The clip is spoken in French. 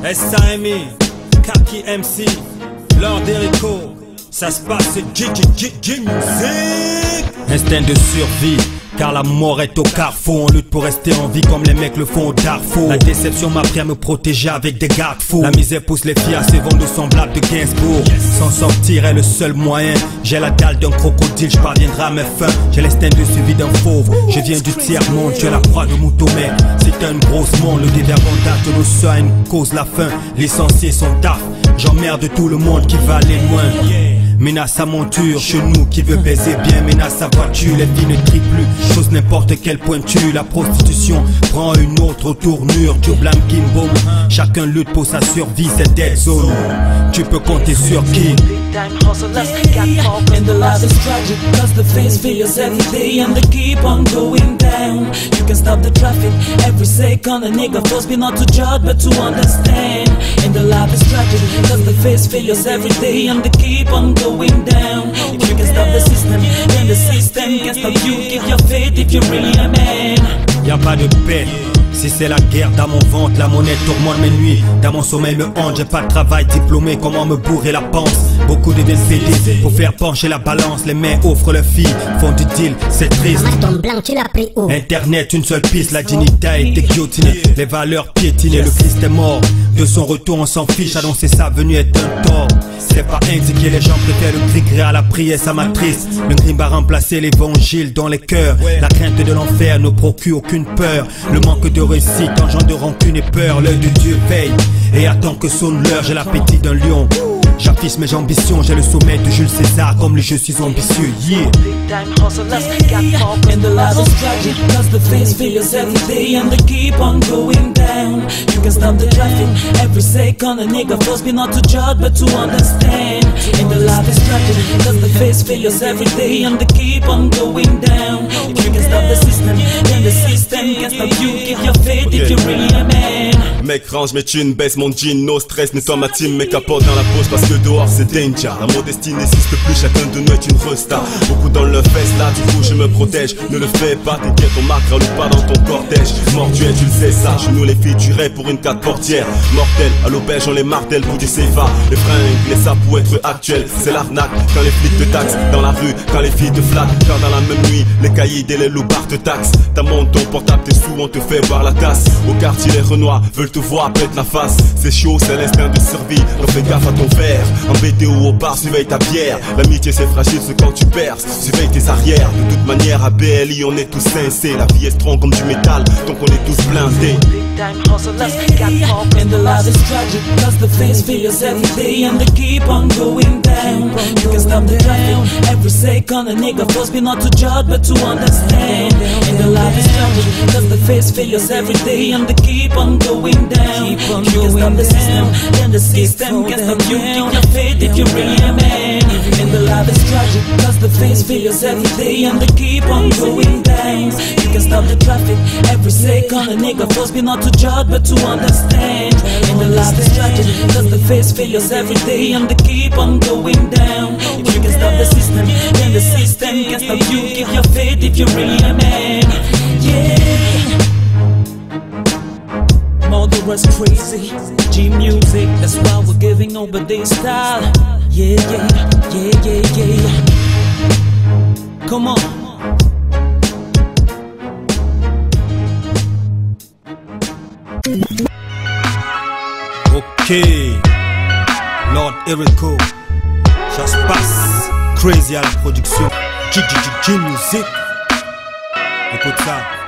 SAMI, Kaki MC, Lord Erico, ça se passe G-Music. Instinct de survie, car la mort est au carrefour. On lutte pour rester en vie comme les mecs le font au Darfour. La déception m'a appris à me protéger avec des garde-fous. La misère pousse les filles à se vendre semblables de Gainsbourg. S'en sortir est le seul moyen. J'ai la dalle d'un crocodile, je parviendrai à mes fins. J'ai l'instinct de suivi d'un fauve. Je viens du tiers-monde, tu es la proie de Moutomé. C'est une grosse monde, le déverbondage de nos soeurs une cause la fin. Licenciés sont taf, j'emmerde tout le monde qui va aller loin. Ménace sa monture, chez nous qui veut baiser bien, ménace sa voiture, les filles ne trient plus, chose n'importe quelle pointure, la prostitution prend une autre tournure, tu blâmes Kimbo, chacun lutte pour sa survie, c'est dead zone, tu peux compter sur qui? And the life is tragic, cause the face fails every day and they keep on going down. You can stop the traffic every second, a nigga force me not to judge but to understand. And the life is tragic, cause the face fails every day and they keep on going down. If you can stop the system, then the system can stop you. Keep your faith if you're really a man. Y'a pas de paix. Si c'est la guerre dans mon ventre, la monnaie tourmente mes nuits. Dans mon sommeil me hante, j'ai pas de travail diplômé, comment me bourrer la panse. Beaucoup deviennent pédés pour faire pencher la balance. Les mains offrent leurs filles, font du deal, c'est triste. Blanc, tu l'as pris où? Internet, une seule piste, la dignité a été guillotinée. Les valeurs piétinées, le Christ est mort. De son retour on s'en fiche, annoncer sa venue est un tort. C'est pas indiqué, les gens préfèrent le gris-gris à la prière, ça m'attriste. Le crime va remplacer l'évangile dans les cœurs. La crainte de l'enfer ne procure aucune peur. Le manque de réussite engendre de rancune et peur. L'œil de Dieu veille et attend que sonne l'heure. J'ai l'appétit d'un lion, j'affiche mes ambitions. J'ai le sommet de Jules César comme le je suis ambitieux. Yeah. And the life is tragic, cause the face fails every day and they keep on going down. You can stop the traffic every second, a nigga force me not to judge but to understand. And the life is tragic, cause the face fails every day and they keep on going down. If you can stop the system, then the system can stop you. Keep your faith if you're really a man. Mec, range mes thunes, baisse mon jean, no stress, nettoie ma team, mes capotes dans la poche parce que dehors c'est danger. La modestie n'existe plus, chacun de nous est une resta. Beaucoup dans le fesse là, du coup je me protège. Ne le fais pas, t'inquiète, on marquera le pas dans ton cortège. Mort tu es, tu le sais ça, chez nous les filles tu rêves pour une 4 portière. Mortel, à l'auberge on les martèle pour du CFA. Les fringues, les sapes pour être actuels, c'est l'arnaque. Quand les flics te taxent, dans la rue, quand les filles te flattent. Quand dans la même nuit, les cahiers et les loupards te taxent. T'as mon ton portable, t'es sous, on te fait boire la tasse. Au quartier les renois veulent te voir, pète la face. C'est chaud, c'est l'instinct de survie, donc fais gaffe à ton verre. En BTO au bar, surveille ta bière. L'amitié c'est fragile, c'est quand tu perces. Surveille tes arrières, de toute manière à BLI on est tous sincères. La vie est strong comme du métal, donc on est tous blindés. And the life is tragic, cause the face fails every day and they keep on going down. You can stop the traffic every second, a nigga force me not to judge but to understand. And the life is tragic, cause the face fails every day and they keep on going down. You can stop the system, then the system can stop you. Keep your faith if you're really a man. And the life is tragic, cause the face fails every day and they keep on going down. You can stop the traffic every second, a nigga force me not to judge but to understand. And the life is tragic, cause the face fails every day and they keep on going down. If you can stop the system, then the system can stop you. Keep your faith if you're really a man. Yeah. Murderous crazy, G-Music, that's why we're giving over this style. Yeah, yeah, yeah, yeah, yeah. Come on. Ok, Lord Erico, ça se passe, crazy à la production, G-Music, écoute ça.